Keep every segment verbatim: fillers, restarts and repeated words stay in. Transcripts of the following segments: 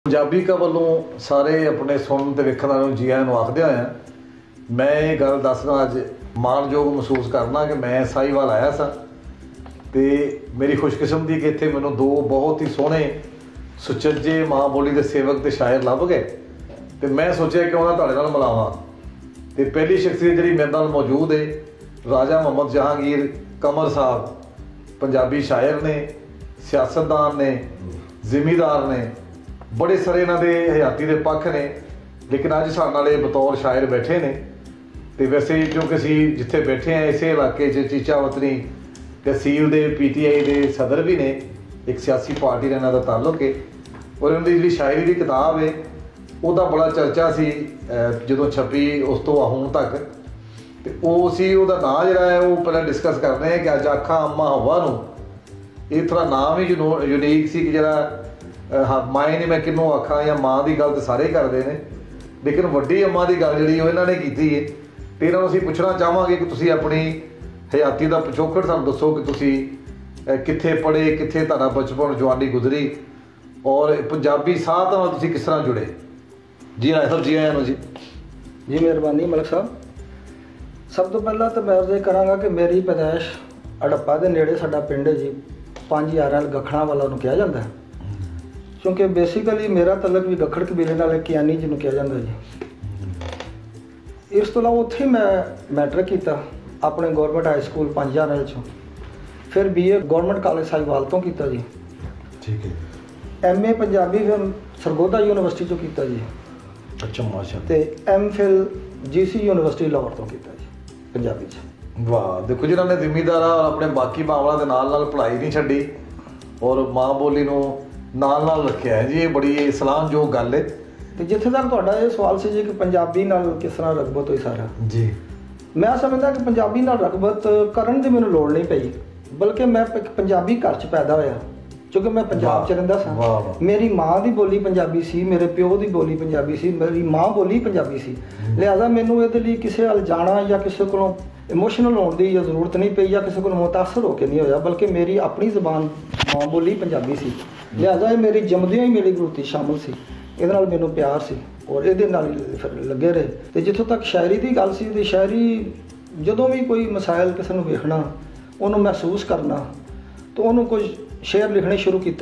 पंजाबी का वालों सारे अपने सुनन ते वेखण वालों जी आयां नूं आखदे होया मैं ये गल दसना अज माणयोग महसूस करना कि मैं साहिवाल आया सा ते मेरी खुशकिस्मती कि इत्थे मैनूं दो बहुत ही सोहणे सुचज्जे माँ बोली के सेवक ते शायर लभ गए तो मैं सोचा कि उन्होंने तुहाडे नाल मिलावां। ते पहली शख्सियत जिहड़ी मेरे नाल मौजूद है राजा मुहम्मद जहांगीर कमर साहब, पंजाबी शायर ने, सियासतदान ने, जिमीदार ने, बड़े सारे इन्हां दे हयाती दे पक्ष ने, लेकिन अज साडे नाल बतौर शायर बैठे ने। तो वैसे क्योंकि असीं जिथे बैठे हैं इस इलाके च चीचा वतनी तहसील दे पी टी आई दे सदर भी ने, एक सियासी पार्टी नाल इन्हां दा ताल्लुक है और इन्हां दी जिहड़ी शायरी दी किताब है ਉਹਦਾ बड़ा चर्चा सी ਜਦੋਂ छपी उस तो ਹੁਣ तक। तो ਉਹ ਸੀ ਉਹਦਾ ਨਾਂ ਜਿਹੜਾ ਹੈ ਉਹ ਪਹਿਲਾਂ ਡਿਸਕਸ ਕਰਦੇ ਹਾਂ कि ਅੱਜ ਆਖਾਂ ਅੰਮਾ ਹਵਾ ਨੂੰ। ਇਹ ਥੋੜਾ ਨਾਮ ਹੀ ਯੂਨੀਕ ਸੀ कि ਜਿਹੜਾ ਮਾਏ ਨੇ ਮੈਂ ਕਿਹਨੂੰ ਆਖਾਂ ਜਾਂ ਮਾਂ ਦੀ ਗੱਲ ਤਾਂ ਸਾਰੇ ਕਰਦੇ ਨੇ, ਲੇਕਿਨ ਵੱਡੀ ਅੰਮਾ ਦੀ ਗੱਲ ਜਿਹੜੀ ਉਹ ਇਹਨਾਂ ਨੇ ਕੀਤੀ ਹੈ। ਤੇ ਇਹਨਾਂ ਨੂੰ ਅਸੀਂ ਪੁੱਛਣਾ ਚਾਹਾਂਗੇ ਕਿ ਤੁਸੀਂ ਆਪਣੀ ਹਯਾਤੀ ਦਾ ਪਿਛੋਕੜ ਸਾਨੂੰ ਦੱਸੋ ਕਿ ਤੁਸੀਂ ਕਿੱਥੇ ਪੜ੍ਹੇ, ਕਿੱਥੇ ਤੁਹਾਡਾ ਬਚਪਨ ਜਵਾਨੀ ਗੁਜ਼ਰੀ और पंजाबी साथ ਨਾਲ ਤੁਸੀਂ ਕਿਸ ਤਰ੍ਹਾਂ ਜੁੜੇ। जी हाँ सर, जी आया जी जी मेहरबानी मलिक साहब। सब तो पहला तो मैं अर्ज़ कराँगा कि मेरी पैदाइश हड़प्पा के नेड़े साडा पिंड है जी, पाँच हज़ार गखड़ा वाला उन्होंने कहा जाता है, क्योंकि बेसिकली मेरा तलक भी गखड़ कबीले नाल कियानी जिन्होंने कहा जाता जी। इस तो इलावा उत्थे मैं मैट्रिक किया अपने गौरमेंट हाई स्कूल पाँच हज़ार चों, फिर B A government college Sahiwal तो किया जी। ठीक है। एम ए पंजाबी फिर सरगोधा यूनिवर्सिटी चों किया जी। अच्छा माशा। तो M Phil G C university Lahore तो किया जी पंजाबी च। वाह, देखो जिन्होंने जिमीदार और अपने बाकी मामलों के नाल नाल पढ़ाई नहीं छड्डी और माँ बोली नूं नाल नाल रखिया है जी, ये बड़ी सलाहनयोग गल है। तो जिथे तक तुहाडा ये सवाल से जी कि पंजाबी नाल किस तरह रगबत हुई सारा जी, मैं समझदा कि पंजाबी नाल रगबत करन दी मैनूं लोड़ नहीं पई, बल्कि मैं एक पंजाबी घर च पैदा होया क्योंकि मैं पंजाब च रहिंदा सा। मेरी माँ की बोली पंजाबी सी, मेरे प्यो की बोली पंजाबी सी, मेरी माँ बोली पंजाबी सी, लिहाजा मैनूं इहदे लई किसी हल जाना या किसी कोलों इमोशनल होने की या जरूरत नहीं पई या किसी को मुतासर होकर नहीं होया, बल्कि मेरी अपनी जबान माँ बोली पंजाबी सी, लिहाजा ये मेरी जमदियों ही मेरी गुरती शामिल सी, इहदे नाल मैनूं प्यार सी और इहदे नाल फिर लगे रहे। तो जिथों तक शायरी की गल सी तो शायरी जदों भी कोई मसाइल किसी नूं वेखना उहनूं महसूस करना तो उहनूं कुछ शेर लिखने शुरू किए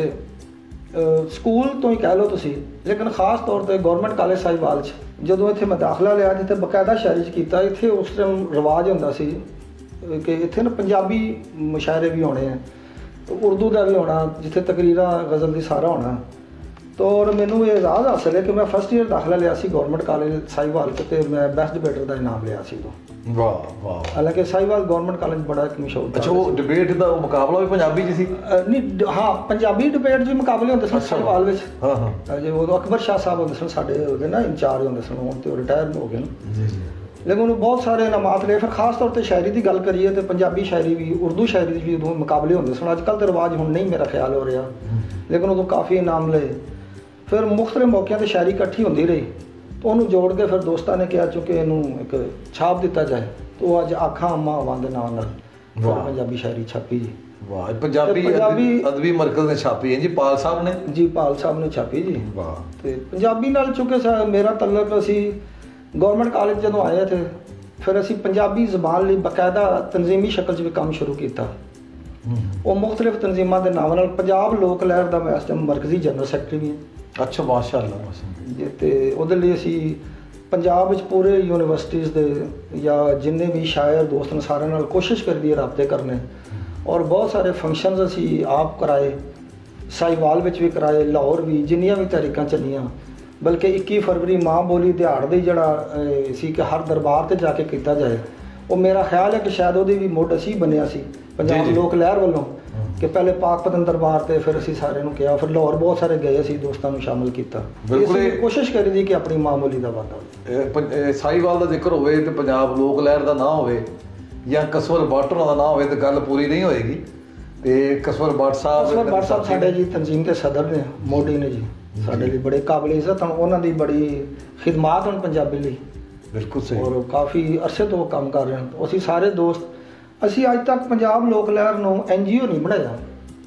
स्कूल तो ही कह लो तुसी, लेकिन खास तौर पर गौरमेंट कॉलेज साहिवाल जो इत्थे मैं दाखला लिया जिते बकायदा शायरी किया, इत्थे उस टाइम रिवाज होंदा सी कि इत्थे ना पंजाबी मुशायरे भी होने हैं, तो उर्दू का भी होना, जिथे तकरीरा गज़ल की सारा होना। तो और मैनू ये एजाज़ हासिल है कि मैं फर्स्ट ईयर दाखला लिया सी गौरमेंट कॉलेज साहिवाल तो मैं बेस्ट डिबेटर का इनाम लिया सी तो। वाह वाह। हालांकि साहिवाल गौरमेंट कॉलेज बड़ा एक मशहूर। अच्छा, वो डिबेट का मुकाबला भी पंजाबी च सी? नहीं, हाँ पंजाबी डिबेट भी मुकाबले होंदे सन साहिवाल विच। हाँ हाँ। जो अकबर शाह साहब होंदे सन साडे ओहदे ना इंचार्ज होंदे सन, हुण ते रिटायर हो गए ना जी जी, लेकिन उन्होंने बहुत सारे इनामात ले। फिर खास तौर पर शायरी की गल करिए तो पंजाबी शायरी भी उर्दू शायरी भी उदों मुकाबले होंदे सन। अजकल तो रिवाज हुण नहीं मेरा ख्याल हो रहा, लेकिन उदों काफ़ी इनाम ले। फिर मुख्तलिफ मौक़ों पर शायरी इकट्ठी होंदी रही तो उन्होंने जोड़ के फिर दोस्तों ने कहा चूँकि इनू एक छाप दिता जाए, तो अज आखा अम्मा हवा के नाम नाल पंजाबी शायरी छापी जी। वाह, पंजाबी पंजाबी अदबी मरकज़ ने छापी है जी, पाल साहब ने जी, पाल साहब ने छापी जी। वाह। तो पंजाबी नाल चूँकि मेरा तल्लक असी गौरमेंट कॉलेज जदों आए थे फिर असी पंजाबी ज़बान लई बाकायदा तनजीमी शक्ल च भी काम शुरू किया। वो मुख्तलिफ तनजीमां दे नाम नाल पंजाब लोक लहर दा मैं इस टाइम मरकज़ी जनरल सैकटरी भी हां। अच्छा माशाअल्लाह माशाअल्लाह। ते उहदे लई असी पंजाब विच पूरे यूनिवर्सिटीज़ दे या जिन्ने भी शायर दोस्त ने सारे नाल कोशिश करदी है राबते करने और बहुत सारे फंक्शनस असी आप कराए, साहिवाल विच भी कराए, लाहौर भी, जिन्नियां भी तहरीकां चलियां, बल्कि इक्की फरवरी माँ बोली दिहाड़ दी जिहड़ा सी कि हर दरबार ते जाके किया जाए, वो मेरा ख्याल है कि शायद उहदी भी मुड असी बनिया सी पंजाब लोक लहर वालों कि पहले पाकपतन दरबार से फिर असी सारे कहा, फिर लाहौर बहुत सारे गए असी दोस्तों को शामिल किया। बिल्कुल कोशिश करी दी कि अपनी माँ बोली का वादा हो। साहिवाल का जिक्र होवे ते पंजाब लोक लहर का ना होवे या कसवर भट्ट का ना होवे तो गल पूरी नहीं होएगी। ते कसवर भट्ट साहब कसवर भट्ट साहब साडे जी तंजीम के सदर ने, मोदी ने जी, साडे लिए बड़े काबिल इज्जत हैं, उन्होंने दी बड़ी खिदमात हैं पंजाबी लिए। बिल्कुल सही। और काफ़ी अरसे तो वो काम कर रहे हैं। असी सारे दोस्त असी अज तक पंजाब लोक लहर नूं एन जी ओ नहीं बनाया,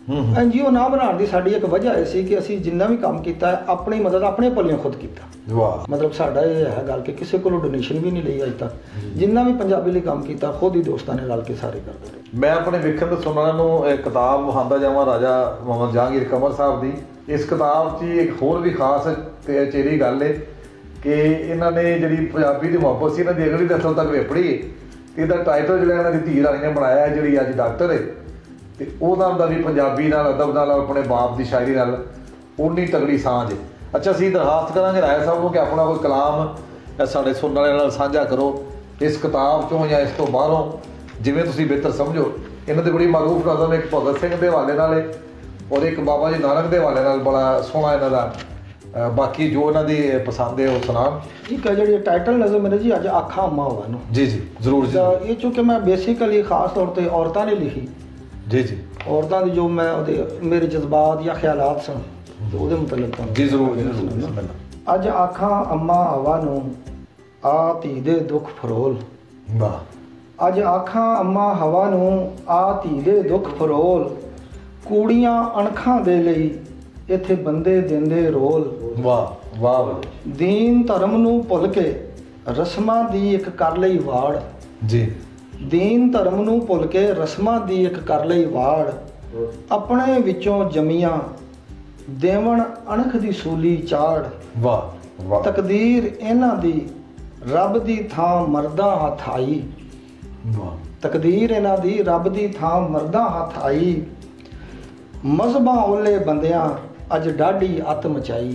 ਐਨ ਜੀ ਓ ਨਾ ਬਣਾਉਣ ਦੀ ਸਾਡੀ ਇੱਕ ਵਜ੍ਹਾ ਇਹ ਸੀ ਕਿ ਅਸੀਂ ਜਿੰਨਾ ਵੀ ਕੰਮ ਕੀਤਾ ਆਪਣੀ ਮਦਦ ਆਪਣੇ ਪੱਲਿਓਂ ਖੁਦ ਕੀਤਾ। ਵਾਹ। ਮਤਲਬ ਸਾਡਾ ਇਹ ਹੈ ਗੱਲ ਕਿ ਕਿਸੇ ਕੋਲੋਂ ਡੋਨੇਸ਼ਨ ਵੀ ਨਹੀਂ ਲਈ ਅਜੇ ਤੱਕ। ਜਿੰਨਾ ਵੀ ਪੰਜਾਬੀ ਲਈ ਕੰਮ ਕੀਤਾ ਖੁਦ ਹੀ ਦੋਸਤਾਂ ਨੇ ਰਲ ਕੇ ਸਾਰੇ ਕਰਦੇ ਰਹੇ। ਮੈਂ ਆਪਣੇ ਵੇਖਣ ਤੇ ਸੁਣਨ ਨੂੰ ਇਹ ਕਿਤਾਬ ਵਿਖਾਉਂਦਾ ਜਾਵਾਂ ਰਾਜਾ ਮੁਹੰਮਦ ਜਹਾਂਗੀਰ ਕੰਵਰ ਸਾਹਿਬ ਦੀ। ਇਸ ਕਿਤਾਬ 'ਚ ਇੱਕ ਹੋਰ ਵੀ ਖਾਸ ਤੇ ਅਚੇਰੀ ਗੱਲ ਹੈ ਕਿ ਇਹਨਾਂ ਨੇ ਜਿਹੜੀ ਪੰਜਾਬੀ ਦੀ ਮੁਹੱਬਤ ਸੀ ਇਹਨਾਂ ਦੀ ਅਗਲੀ ਨਸਲ ਤੱਕ ਵੇਪੜੀ ਹੈ। ਤੇ ਇਹਦਾ ਟਾਈਟਲ ਜਿਹੜਾ ਇਹਨਾਂ ਦੀ ਧੀ ਰਾਣੀ ਨੇ ਬਣਾਇਆ ਜਿਹੜੀ ਅੱਜ ਡਾਕਟਰ ਹੈ, ਤੇ ਉਹਦਾ ਦਾ ਵੀ ਪੰਜਾਬੀ ਨਾਲ ਅਦਬ ਨਾਲ ਆਪਣੇ ਬਾਪ ਦੀ ਸ਼ਾਇਰੀ ਨਾਲ ਉਨੀ ਤਗੜੀ ਸਾਂਝ ਹੈ। ਅੱਛਾ, ਅਸੀਂ ਦਰਖਾਸਤ ਕਰਾਂਗੇ ਰਾਏ ਸਾਹਿਬ ਨੂੰ ਕਿ ਆਪਣਾ ਕੋਈ ਕਲਾਮ ਸਾਡੇ ਸੁਣਨ ਵਾਲਿਆਂ ਨਾਲ ਸਾਂਝਾ ਕਰੋ ਇਸ ਕਿਤਾਬ 'ਚੋਂ ਜਾਂ ਇਸ ਤੋਂ ਬਾਹਰੋਂ, ਜਿਵੇਂ ਤੁਸੀਂ ਬਿਹਤਰ ਸਮਝੋ। ਇਹਨਾਂ ਦੀ ਬੜੀ ਮਾਰੂਫ ਨਜ਼ਮ ਇੱਕ ਭਗਤ ਸਿੰਘ ਦੇ ਹਵਾਲੇ ਨਾਲ ਹੈ ਔਰ ਇੱਕ ਬਾਬਾ ਜੀ ਨਾਨਕ ਦੇ ਹਵਾਲੇ ਨਾਲ ਬੜਾ ਸੋਹਣਾ ਇਹਨਾਂ ਦਾ। ਬਾਕੀ ਜੋ ਇਹਨਾਂ ਦੀ ਪਸੰਦ ਹੈ ਉਹ ਸੁਣਾਉਣ। ਇੱਕ ਜਿਹੜੀ ਟਾਈਟਲ ਨਜ਼ਮ ਮੇਰੇ ਜੀ ਅੱਜ ਆਖਾਂ ਅੰਮਾ ਹਵਾ ਨੂੰ। ਜੀ ਜੀ ਜ਼ਰੂਰ ਜੀ। ਇਹ ਚੂँਕਿ ਮੈਂ ਬੇਸਿਕਲੀ ਖਾਸ ਤੌਰ 'ਤੇ ਔਰਤਾਂ ਨੇ ਲਿਖੀ। ਜੀ ਜੀ। ਔਰਤਾਂ ਦੀ ਜੋ ਮੈਂ ਉਹਦੇ ਮੇਰੇ ਜਜ਼ਬਾਤ ਜਾਂ ਖਿਆਲਾਤ ਸਨ ਉਹਦੇ ਮੁਤਲਕ ਤੁਹਾਨੂੰ ਜੀ ਜ਼ਰੂਰ ਜੀ। ਅੱਜ ਆਖਾਂ ਅੰਮਾ ਹਵਾ ਨੂੰ ਆ ਧੀ ਦੇ ਦੁੱਖ ਫਰੋਲ। ਵਾਹ। ਅੱਜ ਆਖਾਂ ਅੰਮਾ ਹਵਾ ਨੂੰ ਆ ਧੀ ਦੇ ਦੁੱਖ ਫਰੋਲ, ਕੂੜੀਆਂ ਅਣਖਾਂ ਦੇ ਲਈ ਇੱਥੇ ਬੰਦੇ ਦਿੰਦੇ ਰੋਲ। ਵਾਹ ਵਾਹ। ਦੀਨ ਧਰਮ ਨੂੰ ਭੁੱਲ ਕੇ ਰਸਮਾਂ ਦੀ ਇੱਕ ਕਰ ਲਈ ਵਾੜ। ਜੀ। ਦੀਨ ਧਰਮ ਨੂੰ ਭੁੱਲ ਕੇ ਰਸਮਾਂ ਦੀ ਇੱਕ ਕਰ ਲਈ ਵਾੜ, ਆਪਣੇ ਵਿੱਚੋਂ ਜਮੀਆਂ ਦੇਵਣ ਅਣਖ ਦੀ ਸੂਲੀ ਚਾੜ। ਵਾਹ ਵਾਹ। ਤਕਦੀਰ ਇਹਨਾਂ ਦੀ ਰੱਬ ਦੀ ਥਾਂ ਮਰਦਾਂ ਹੱਥ ਆਈ। ਵਾਹ। ਤਕਦੀਰ ਇਹਨਾਂ ਦੀ ਰੱਬ ਦੀ ਥਾਂ ਮਰਦਾਂ ਹੱਥ ਆਈ, ਮਜ਼ਹਬਾਂ ਓਲੇ ਬੰਦਿਆਂ ਅੱਜ ਡਾਢੀ ਅੱਤ ਮਚਾਈ।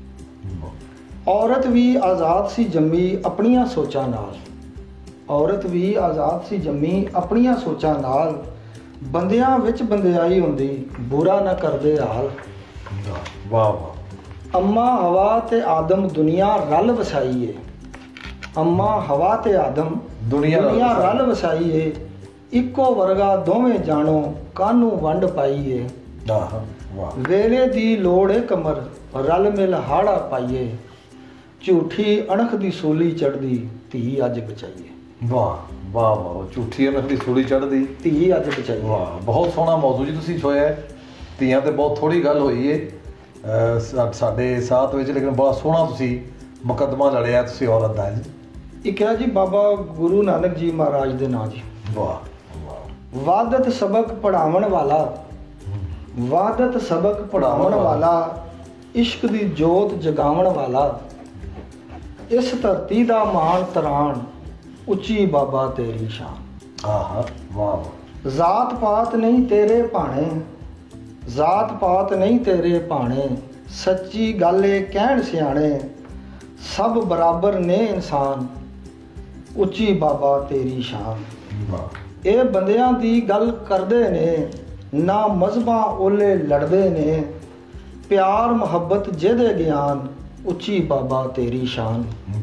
ਔਰਤ ਵੀ ਆਜ਼ਾਦ ਸੀ ਜੰਮੀ ਆਪਣੀਆਂ ਸੋਚਾਂ ਨਾਲ। ਔਰਤ ਵੀ ਆਜ਼ਾਦ ਸੀ ਜੰਮੀ ਆਪਣੀਆਂ ਸੋਚਾਂ ਨਾਲ, ਬੰਦਿਆਂ ਵਿੱਚ ਬੰਦਿਆਈ ਹੁੰਦੀ ਬੁਰਾ ਨਾ ਕਰਦੇ ਹਾਲ। ਵਾਹ ਵਾਹ। ਅੰਮਾ ਹਵਾ ਤੇ ਆਦਮ ਦੁਨੀਆ ਰਲ ਵਸਾਈ ਏ। ਅੰਮਾ ਹਵਾ ਤੇ ਆਦਮ ਦੁਨੀਆ ਰਲ ਵਸਾਈ ਏ, ਇੱਕੋ ਵਰਗਾ ਦੋਵੇਂ ਜਾਣੋ ਕਾਹਨੂੰ ਵੰਡ ਪਾਈ ਏ। ਵੇਲੇ ਦੀ ਲੋੜ ਏ ਕਮਰ ਰਲ ਮਿਲ ਹਾੜਾ ਪਾਈਏ, ਝੂਠੀ ਅਣਖ ਦੀ ਸੂਲੀ ਚੜਦੀ ਧੀ ਅੱਜ ਬਚਾਈਏ। ਵਾਹ ਵਾਹ ਵਾਹ। ਝੂਠੀ ਅਣਖ ਦੀ ਸੂਲੀ ਚੜਦੀ ਧੀ ਅੱਜ ਬਚਾਈਏ। ਵਾਹ, ਬਹੁਤ ਸੋਹਣਾ ਮੌਜੂ ਜੀ ਤੁਸੀਂ ਛੋਇਆ। ਧੀਆਂ ਤੇ ਬਹੁਤ ਥੋੜੀ ਗੱਲ ਹੋਈ ਏ ਸਾਡੇ ਸਾਥ ਵਿੱਚ, ਲੇਕਿਨ ਬੜਾ ਸੋਹਣਾ ਤੁਸੀਂ ਮੁਕੱਦਮਾ ਲੜਿਆ ਤੁਸੀਂ ਔਰਤ ਦਾ ਜੀ। ਇੱਕ ਹੈ ਜੀ ਬਾਬਾ ਗੁਰੂ ਨਾਨਕ ਜੀ ਮਹਾਰਾਜ ਦੇ ਨਾਂ ਜੀ। ਵਾਹ ਵਾਹ। ਵਾਦਤ ਸਬਕ ਪੜਾਉਣ ਵਾਲਾ, ਵਾਦਤ ਸਬਕ ਪੜਾਉਣ ਵਾਲਾ, ਇਸ਼ਕ ਦੀ ਜੋਤ ਜਗਾਉਣ ਵਾਲਾ, ਇਸ ਧਰਤੀ ਦਾ ਮਾਣ ਤਰਾਣ ਉੱਚੀ ਬਾਬਾ ਤੇਰੀ ਸ਼ਾਨ। ਆਹਾ ਵਾਹ ਵਾਹ। ਜ਼ਾਤ ਪਾਤ ਨਹੀਂ ਤੇਰੇ ਭਾਣੇ, ਜ਼ਾਤ ਪਾਤ ਨਹੀਂ ਤੇਰੇ ਭਾਣੇ, ਸੱਚੀ ਗੱਲ ਏ ਕਹਿਣ ਸਿਆਣੇ, ਸਭ ਬਰਾਬਰ ਨੇ ਇਨਸਾਨ ਉੱਚੀ ਬਾਬਾ ਤੇਰੀ ਸ਼ਾਨ। ਵਾਹ। ਇਹ ਬੰਦਿਆਂ ਦੀ ਗੱਲ ਕਰਦੇ ਨੇ ਨਾ ਮਜ਼ਹਬਾਂ ਓਲੇ ਲੜਦੇ ਨੇ, ਪਿਆਰ ਮੁਹੱਬਤ ਜਿਹਦੇ ਗਿਆਨ ਉੱਚੀ ਬਾਬਾ ਤੇਰੀ ਸ਼ਾਨ।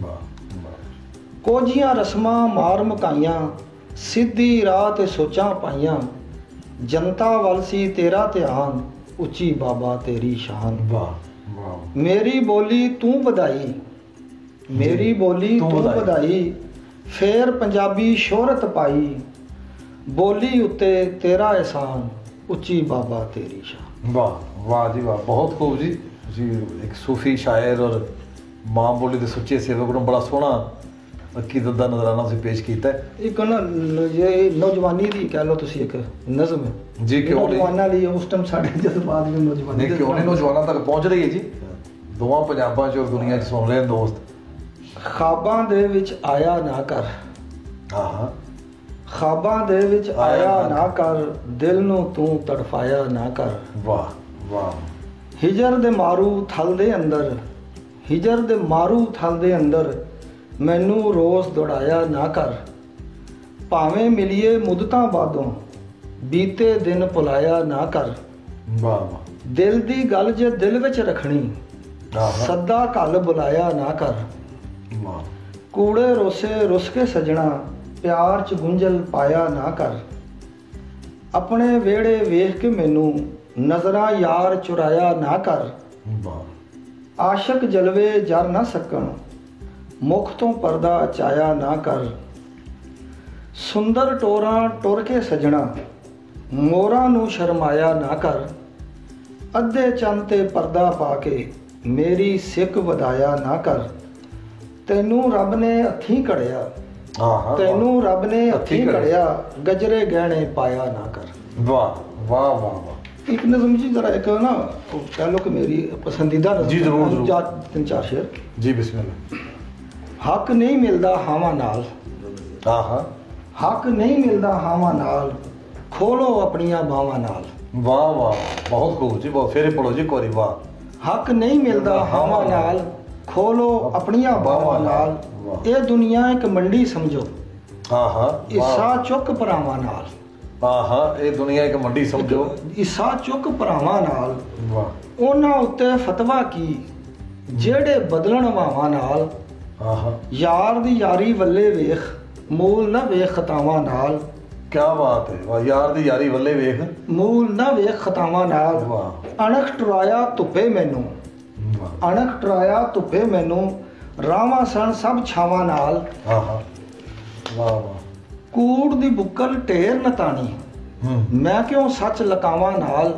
ਕੋਝੀਆਂ ਰਸਮਾਂ ਮਾਰ ਮੁਕਾਈਆਂ, ਸਿੱਧੀ ਰਾਹ ਤੇ ਸੋਚਾਂ ਪਾਈਆਂ, ਜਨਤਾ ਵੱਲ ਸੀ ਤੇਰਾ ਧਿਆਨ ਉੱਚੀ ਬਾਬਾ ਤੇਰੀ ਸ਼ਾਨ। ਵਾਹ ਵਾਹ। ਮੇਰੀ ਬੋਲੀ ਤੂੰ ਵਧਾਈ, ਮੇਰੀ ਬੋਲੀ ਤੂੰ ਵਧਾਈ, ਫੇਰ ਪੰਜਾਬੀ ਸ਼ੋਹਰਤ ਪਾਈ, ਬੋਲੀ ਉੱਤੇ ਤੇਰਾ ਅਹਿਸਾਨ ਉੱਚੀ ਬਾਬਾ ਤੇਰੀ ਸ਼ਾਨ। ਵਾਹ ਵਾਹ ਜੀ ਵਾਹ, ਬਹੁਤ ਖੂਬ ਜੀ। ਤੁਸੀਂ ਇੱਕ ਸੂਫੀ ਸ਼ਾਇਰ ਔਰ ਮਾਂ ਬੋਲੀ ਦੇ ਸੁੱਚੇ ਸੇਵਕ ਨੂੰ ਬੜਾ ਸੋਹਣਾ ਅਕੀਦਤ ਦਾ ਨਜ਼ਰਾਨਾ ਤੁਸੀਂ ਪੇਸ਼ ਕੀਤਾ। ਇੱਕ ਨਾ ਇਹ ਨੌਜਵਾਨੀ ਦੀ ਕਹਿ ਲਓ ਤੁਸੀਂ ਇੱਕ ਨਜ਼ਮ ਹੈ ਜੀ। ਕਿਉਂ ਨੌਜਵਾਨਾਂ ਲਈ ਉਸ ਟਾਈਮ ਸਾਡੇ ਜਜ਼ਬਾਤ ਵੀ ਨੌਜਵਾਨੀ ਨਹੀਂ ਕਿਉਂ ਨਹੀਂ ਨੌਜਵਾਨਾਂ ਤੱਕ ਪਹੁੰਚ ਰਹੀ ਹੈ ਜੀ। ਦੋਵਾਂ ਪੰਜਾਬਾਂ 'ਚ ਔਰ ਦੁਨੀਆ 'ਚ ਸੁਣ ਰਹੇ ਦੋਸਤ। ਖਾਬਾਂ ਦੇ ਵਿੱਚ ਆਇਆ ਨਾ ਕਰ, ਹਾਂ ਖਾਬਾਂ ਦੇ ਵਿੱਚ ਆਇਆ ਨਾ ਕਰ, ਦਿਲ ਨੂੰ ਤੂੰ ਤੜਫਾਇਆ ਨਾ ਕਰ। ਵਾਹ ਵਾਹ। ਹਿਜਰ ਦੇ ਮਾਰੂ ਥਲ ਦੇ ਅੰਦਰ, ਹਿਜਰ ਦੇ ਮਾਰੂ ਥਲ ਦੇ ਅੰਦਰ, ਮੈਨੂੰ ਰੋਜ਼ ਦੌੜਾਇਆ ਨਾ ਕਰ, ਭਾਵੇਂ ਮਿਲੀਏ ਮੁੱਦਤਾਂ ਬਾਦੋਂ, ਬੀਤੇ ਦਿਨ ਭੁਲਾਇਆ ਨਾ ਕਰ। ਵਾਹ ਵਾਹ। ਦਿਲ ਦੀ ਗੱਲ ਜੇ ਦਿਲ ਵਿੱਚ ਰੱਖਣੀ, ਸੱਦਾ ਘੱਲ ਬੁਲਾਇਆ ਨਾ ਕਰ। ਵਾਹ। ਕੂੜੇ ਰੋਸੇ ਰੁੱਸ ਕੇ ਸਜਣਾ, ਪਿਆਰ 'ਚ ਗੁੰਝਲ ਪਾਇਆ ਨਾ ਕਰ, ਆਪਣੇ ਵਿਹੜੇ ਵੇਖ ਕੇ ਮੈਨੂੰ ਨਜ਼ਰਾਂ ਯਾਰ ਚੁਰਾਇਆ ਨਾ ਕਰ। ਵਾਹ। ਆਸ਼ਕ ਜਲਵੇ ਜਰ ਨਾ ਸਕਣ, ਮੁਖ ਤੋਂ ਪਰਦਾ ਚਾਇਆ ਨਾ ਕਰ, ਸੁੰਦਰ ਟੋਰਾਂ ਟੁਰ ਕੇ ਸਜਣਾ, ਮੋਰਾਂ ਨੂੰ ਸ਼ਰਮਾਇਆ ਨਾ ਕਰ। ਅੱਧੇ ਚੰਨ ਤੇ ਪਰਦਾ ਪਾ ਕੇ ਮੇਰੀ ਸਿੱਕ ਵਧਾਇਆ ਨਾ ਕਰ। ਤੈਨੂੰ ਰੱਬ ਨੇ ਹੱਥੀਂ ਘੜਿਆ, ਹਾਂ ਤੈਨੂੰ ਰੱਬ ਨੇ ਹੱਥੀਂ ਘੜਿਆ, ਗਜਰੇ ਗਹਿਣੇ ਪਾਇਆ ਨਾ ਕਰ। ਵਾਹ ਵਾਹ ਵਾਹ ਵਾਹ। ਇੱਕ ਨਜ਼ਮ ਜੀ ਜਰਾ ਇੱਕ ਨਾ ਕਹ ਲੋ ਕਿ ਮੇਰੀ ਪਸੰਦੀਦਾ ਨਜ਼ਮ ਜੀ ਜ਼ਰੂਰ ਜ਼ਰੂਰ। ਚਾਰ ਤਿੰਨ ਚਾਰ ਸ਼ੇਰ ਜੀ ਬਿਸਮਿल्लाह। ਹੱਕ ਨਹੀਂ ਮਿਲਦਾ ਹਾਵਾਂ ਨਾਲ, ਹਾਂ ਹਾਂ। ਹੱਕ ਨਹੀਂ ਮਿਲਦਾ ਹਾਵਾਂ ਨਾਲ, ਖੋਲੋ ਆਪਣੀਆਂ ਬਾਹਾਂ ਨਾਲ। ਵਾਹ ਵਾਹ ਬਹੁਤ ਖੂਬ ਜੀ, ਬਹੁਤ ਫੇਰੇ ਪੜੋ ਜੀ ਕੋਰੀ। ਵਾਹ। ਹੱਕ ਨਹੀਂ ਮਿਲਦਾ ਹਾਵਾਂ ਨਾਲ, ਖੋਲੋ ਆਪਣੀਆਂ ਬਾਹਾਂ ਨਾਲ। ਇਹ ਦੁਨੀਆ ਇੱਕ ਮੰਡੀ ਸਮਝੋ, ਹਾਂ ਹਾਂ। ਹਿੱਸਾ ਚੁੱਕ ਭਰਾਵਾਂ ਨਾਲ। ਹਾਂ ਹਾਂ, ਇਹ ਦੁਨੀਆ ਇੱਕ ਮੰਡੀ ਸਮਝੋ, ਹਿੱਸਾ ਚੁੱਕ ਭਰਾਵਾਂ ਨਾਲ। ਵਾਹ। ਉਹਨਾਂ ਉੱਤੇ ਫਤਵਾ ਕੀ ਜਿਹੜੇ ਬਦਲਣ ਵਾਵਾਂ ਨਾਲ। ਹਾਂ ਹਾਂ। ਯਾਰ ਦੀ ਯਾਰੀ ਵੱਲੇ ਵੇਖ, ਮੂਲ ਨਾ ਵੇਖ ਖਤਾਵਾਂ ਨਾਲ। ਕਿਆ ਬਾਤ ਹੈ। ਵਾਹ। ਯਾਰ ਦੀ ਯਾਰੀ ਵੱਲੇ ਵੇਖ, ਮੂਲ ਨਾ ਵੇਖ ਖਤਾਵਾਂ ਨਾਲ। ਵਾਹ। ਅਣਖ ਟਰਾਇਆ ਧੁੱਪੇ ਮੈਨੂੰ, ਅਣਖ ਟਰਾਇਆ ਧੁੱਪੇ ਮੈਨੂੰ, ਰਾਵਾਂ ਸਣ ਸਭ ਛਾਵਾਂ ਨਾਲ। ਹਾਂ ਹਾਂ। ਵਾਹ ਵਾਹ। ਕੂੜ ਦੀ ਬੁੱਕਲ ਢੇਰ ਨਤਾਣੀ, ਮੈਂ ਕਿਉਂ ਸੱਚ ਲਕਾਵਾਂ ਨਾਲ।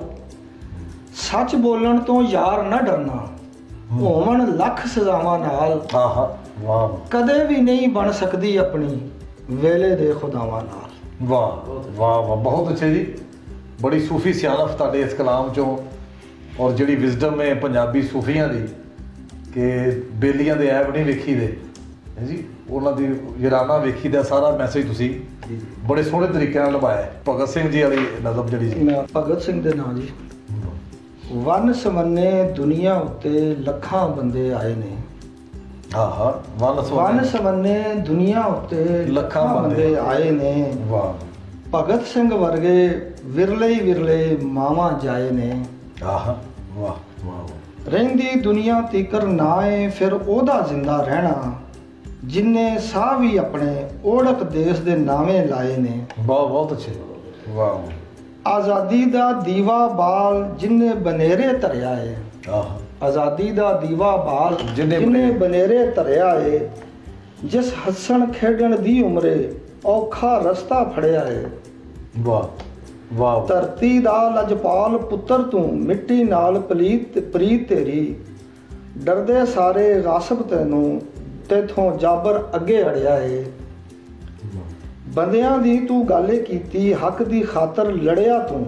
ਸੱਚ ਬੋਲਣ ਤੋਂ ਯਾਰ ਨਾ ਡਰਨਾ, ਹੋਵਣ ਲੱਖ ਸਜ਼ਾਵਾਂ ਨਾਲ। ਹਾਂ ਹਾਂ। ਵਾਹ। ਕਦੇ ਵੀ ਨਹੀਂ ਬਣ ਸਕਦੀ ਆਪਣੀ ਵੇਲੇ ਦੇ ਖੁਦਾਵਾਂ ਨਾਲ। ਵਾਹ ਵਾਹ ਵਾਹ, ਬਹੁਤ ਅੱਛੇ ਜੀ। ਬੜੀ ਸੂਫੀ ਸਿਆਣਪ ਤੁਹਾਡੇ ਇਸ ਕਲਾਮ ਚੋਂ, ਔਰ ਜਿਹੜੀ ਵਿਜ਼ਡਮ ਹੈ ਪੰਜਾਬੀ ਸੂਫੀਆਂ ਦੀ ਕਿ ਬੇਲੀਆਂ ਦੇ ਐਬ ਨਹੀਂ ਵੇਖੀ ਦੇ ਹੈ ਜੀ, ਉਹਨਾਂ ਦੀ ਯਾਰਾਨਾ ਵੇਖੀ ਦਾ ਸਾਰਾ ਮੈਸੇਜ ਤੁਸੀਂ ਬੜੇ ਸੋਹਣੇ ਤਰੀਕੇ ਨਾਲ ਨਿਭਾਇਆ। ਭਗਤ ਸਿੰਘ ਜੀ ਵਾਲੀ ਨਜ਼ਮ ਜਿਹੜੀ ਜੀ, ਮੈਂ ਭਗਤ ਸਿੰਘ ਦੇ ਨਾਂ ਜੀ। ਵਨ ਸਵੰਨੇ ਦੁਨੀਆ ਉੱਤੇ ਲੱਖਾਂ ਬੰਦੇ ਆਏ ਨੇ। ਹਾਂ ਹਾਂ। ਵਨ ਵਨ ਸਵੰਨੇ ਦੁਨੀਆ ਉੱਤੇ ਲੱਖਾਂ ਬੰਦੇ ਆਏ ਨੇ। ਵਾਹ। ਭਗਤ ਸਿੰਘ ਵਰਗੇ ਵਿਰਲੇ ਹੀ ਵਿਰਲੇ ਮਾਵਾਂ ਜਾਏ ਨੇ। ਆਹ ਵਾਹ ਵਾਹ। ਰਹਿੰਦੀ ਦੁਨੀਆ ਤੀਕਰ ਨਾ ਏ ਫਿਰ ਉਹਦਾ ਜ਼ਿੰਦਾ ਰਹਿਣਾ, ਜਿੰਨੇ ਸਾਹ ਵੀ ਆਪਣੇ ਓੜਕ ਦੇਸ਼ ਦੇ ਨਾਵੇਂ ਲਾਏ ਨੇ। ਬਹੁਤ ਬਹੁਤ ਅੱਛੇ। ਵਾਹ। ਆਜ਼ਾਦੀ ਦਾ ਦੀਵਾ ਬਾਲ ਜਿੰਨੇ ਬਨੇਰੇ ਧਰਿਆ ਏ। ਆਹ। ਆਜ਼ਾਦੀ ਦਾ ਦੀਵਾ ਬਾਲ ਜਿੰਨੇ ਜਿੰਨੇ ਬਨੇਰੇ ਧਰਿਆ ਏ, ਜਿਸ ਹੱਸਣ ਖੇਡਣ ਦੀ ਉਮਰੇ ਔਖਾ ਰਸਤਾ ਫੜਿਆ ਏ। ਵਾਹ ਵਾਹ। ਧਰਤੀ ਦਾ ਲਜਪਾਲ ਪੁੱਤਰ ਤੂੰ, ਮਿੱਟੀ ਨਾਲ ਪਲੀਤ ਪ੍ਰੀਤ ਤੇਰੀ, ਡਰਦੇ ਸਾਰੇ ਗਾਸਬ ਤੈਨੂੰ, ਤੇਥੋਂ ਜਾਬਰ ਅੱਗੇ ਅੜਿਆ ਏ। ਬੰਦਿਆਂ ਦੀ ਤੂੰ ਗਾਲੇ ਕੀਤੀ, ਹੱਕ ਦੀ ਖਾਤਰ ਲੜਿਆ ਤੂੰ।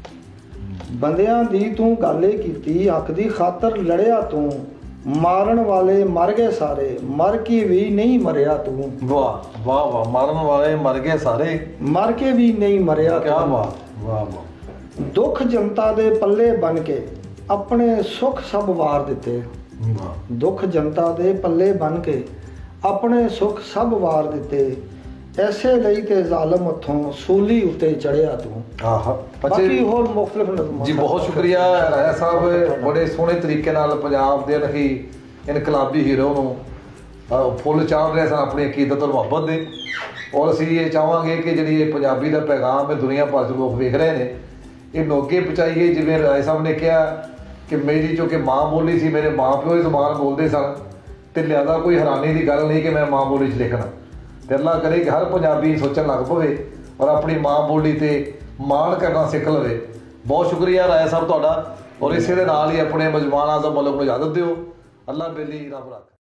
ਬੰਦਿਆਂ ਦੀ ਤੂੰ ਗਾਲੇ ਕੀਤੀ, ਹੱਕ ਦੀ ਖਾਤਰ ਲੜਿਆ ਤੂੰ। ਮਾਰਨ ਵਾਲੇ ਮਰ ਗਏ ਸਾਰੇ, ਮਰ ਕੇ ਵੀ ਨਹੀਂ ਮਰਿਆ ਤੂੰ। ਵਾਹ ਵਾਹ ਵਾਹ। ਮਾਰਨ ਵਾਲੇ ਮਰ ਗਏ ਸਾਰੇ, ਮਰ ਕੇ ਵੀ ਨਹੀਂ ਮਰਿਆ। ਕਿਆ ਵਾਹ ਵਾਹ ਵਾਹ। ਦੁੱਖ ਜਨਤਾ ਦੇ ਪੱਲੇ ਬਨ ਕੇ ਆਪਣੇ ਸੁੱਖ ਸਭ ਵਾਰ ਦਿੱਤੇ। ਵਾਹ। ਦੁੱਖ ਜਨਤਾ ਦੇ ਪੱਲੇ ਬਨ ਕੇ ਆਪਣੇ ਸੁੱਖ ਸਭ ਵਾਰ ਦਿੱਤੇ। ਐਸੇ ਲਈ ਤੇ ਜ਼ਾਲਮ ਹੱਥੋਂ ਸੂਲੀ ਉੱਤੇ ਚੜਿਆ ਤੂੰ। ਆਹ ਬਾਕੀ ਹੋਰ ਮੁਖਤਲਿਫ ਨਜ਼ਮਾਂ ਜੀ। ਬਹੁਤ ਸ਼ੁਕਰੀਆ ਰਾਇਆ ਸਾਹਿਬ, ਬੜੇ ਸੋਹਣੇ ਤਰੀਕੇ ਨਾਲ ਪੰਜਾਬ ਦੇ ਰਹੀ ਇਨਕਲਾਬੀ ਹੀਰੋ ਨੂੰ ਫੁੱਲ ਚਾੜ ਰਹੇ ਸਨ ਆਪਣੀ ਅਕੀਦਤ ਔਰ ਮੁਹੱਬਤ ਦੇ। ਔਰ ਅਸੀਂ ਇਹ ਚਾਹਾਂਗੇ ਕਿ ਜਿਹੜੀ ਇਹ ਪੰਜਾਬੀ ਦਾ ਪੈਗਾਮ ਹੈ ਦੁਨੀਆ ਭਰ 'ਚ ਲੋਕ ਵੇਖ ਰਹੇ ਨੇ, ਇਹਨੂੰ ਅੱਗੇ ਪਹੁੰਚਾਈਏ। ਜਿਵੇਂ ਰਾਏ ਸਾਹਿਬ ਨੇ ਕਿਹਾ ਕਿ ਮੇਰੀ ਜੋ ਕਿ ਮਾਂ ਬੋਲੀ ਸੀ, ਮੇਰੇ ਮਾਂ ਪਿਓ ਹੀ ਜ਼ੁਬਾਨ ਬੋਲਦੇ ਸਨ, ਅਤੇ ਲਿਆਦਾ ਕੋਈ ਹੈਰਾਨੀ ਦੀ ਗੱਲ ਨਹੀਂ ਕਿ ਮੈਂ ਮਾਂ ਬੋਲੀ 'ਚ ਲਿਖਣਾ। ਅਤੇ ਅੱਲਾ ਕਰੇ ਕਿ ਹਰ ਪੰਜਾਬੀ ਸੋਚਣ ਲੱਗ ਪਵੇ ਔਰ ਆਪਣੀ ਮਾਂ ਬੋਲੀ 'ਤੇ ਮਾਣ ਕਰਨਾ ਸਿੱਖ ਲਵੇ। ਬਹੁਤ ਸ਼ੁਕਰੀਆ ਰਾਏ ਸਾਹਿਬ ਤੁਹਾਡਾ, ਔਰ ਇਸੇ ਦੇ ਨਾਲ ਹੀ ਆਪਣੇ ਮਜਮਾਨ ਆਜ਼ਮ ਮੁਲਕ ਨੂੰ ਇਜਾਜ਼ਤ ਦਿਓ। ਅੱਲਾ ਬੇਲੀ ਰੱਬ ਰੱਖ।